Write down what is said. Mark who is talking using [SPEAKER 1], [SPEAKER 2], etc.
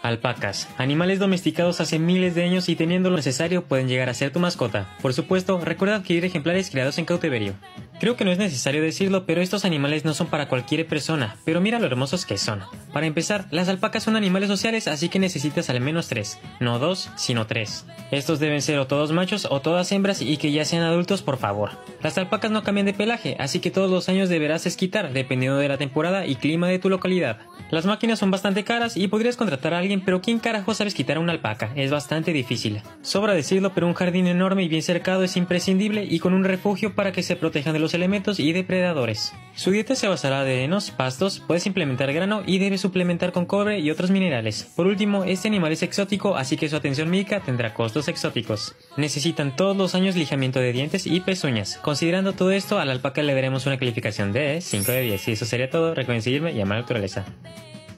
[SPEAKER 1] Alpacas, animales domesticados hace miles de años y teniendo lo necesario pueden llegar a ser tu mascota. Por supuesto, recuerda adquirir ejemplares criados en cautiverio. Creo que no es necesario decirlo, pero estos animales no son para cualquier persona, pero mira lo hermosos que son. Para empezar, las alpacas son animales sociales, así que necesitas al menos 3, no 2, sino 3. Estos deben ser o todos machos o todas hembras y que ya sean adultos, por favor. Las alpacas no cambian de pelaje, así que todos los años deberás esquitar, dependiendo de la temporada y clima de tu localidad. Las máquinas son bastante caras y podrías contratar a alguien, pero ¿quién carajo sabe quitar a una alpaca? Es bastante difícil. Sobra decirlo, pero un jardín enorme y bien cercado es imprescindible y con un refugio para que se protejan de los elementos y depredadores. Su dieta se basará de henos, pastos, puedes implementar grano y debes suplementar con cobre y otros minerales. Por último, este animal es exótico, así que su atención médica tendrá costos exóticos. Necesitan todos los años lijamiento de dientes y pezuñas. Considerando todo esto, a la alpaca le daremos una calificación de 5 de 10. Y eso sería todo. Recuerden seguirme y amar la naturaleza.